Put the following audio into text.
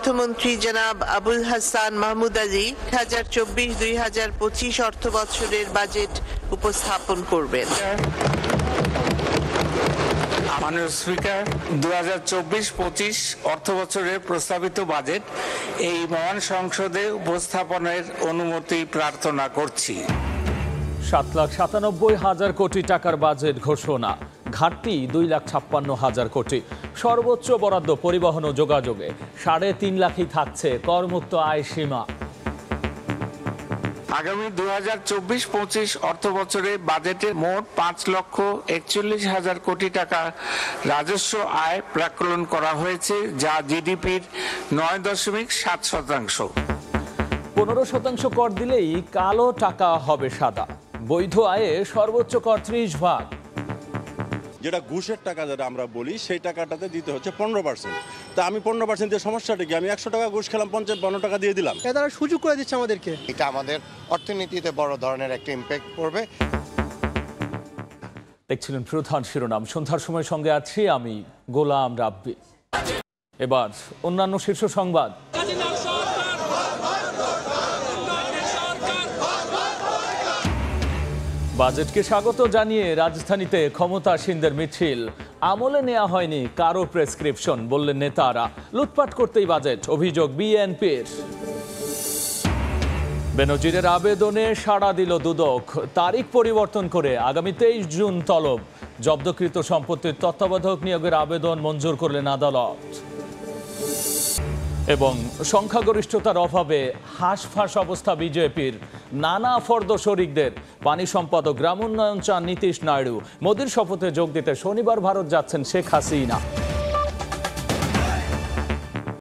অর্থমন্ত্রী জনাব আবুল হাসান মাহমুদ আলী 2024-2025 অর্থ বছরের বাজেট উপস্থাপন করবেন। মাননীয় স্পিকার, 2024-25 অর্থ বছরের প্রস্তাবিত বাজেট এই মহান সংসদে উপস্থাপনের অনুমতি প্রার্থনা করছি। 7,97,000 কোটি টাকার বাজেট ঘোষণা, ঘাটতি 2,56,000 কোটি। সর্বোচ্চ বরাদ্দ পরিবহন ও যোগাযোগে, 3.5 লাখই থাকছে করমুক্ত আয় সীমা। আগামী 2024-25 অর্থ বছরে বাজেটে মোট 5,41,000 কোটি টাকা রাজস্ব আয় প্রাক্কলন করা হয়েছে, যা জিডিপির 9.7%। 15% কর দিলেই কালো টাকা হবে সাদা। বৈধ আয়ে সর্বোচ্চ কর 30%। যেটা ঘুষের টাকা যেটা আমরা বলি, সেই টাকাটাতে দিতে হচ্ছে 15%। তা আমি 15% দিয়ে সমস্যাটা কি? আমি 100 টাকা ঘুষ খেলাম, 55 টাকা দিয়ে দিলাম। তারা সুযোগ করে দিচ্ছে আমাদেরকে। এটা আমাদের অর্থনীতিতে বড় ধরনের একটা ইম্প্যাক্ট পড়বে। দেখছিলেন প্রধান শিরোনাম। সন্ধ্যার সময় সঙ্গে আছি আমি গোলাম রাব্বি। এবার অন্যান্য শীর্ষ সংবাদ। বাজেটকে স্বাগত জানিয়ে রাজধানীতে ক্ষমতাসীনদের মিছিল। আমলে নেওয়া হয়নি কারো প্রেসক্রিপশন, বললেন নেতারা। লুটপাট করতেই বাজেট, অভিযোগ বিএনপির। বেনজিরের আবেদনে সাড়া দিল দুদক, তারিখ পরিবর্তন করে আগামী 23 জুন তলব। জব্দকৃত সম্পত্তির তত্ত্বাবধায়ক নিয়োগের আবেদন মঞ্জুর করলেন আদালত। এবং সংখ্যাগরিষ্ঠতার অভাবে হাঁসফাঁস অবস্থা বিজেপির, নানা ফর্দ শরিকদের। পানি সম্পদ ও গ্রামোন্নয়ন চান নীতিশ নাইডু। মোদির শপথে যোগ দিতে শনিবার ভারত যাচ্ছেন শেখ হাসিনা।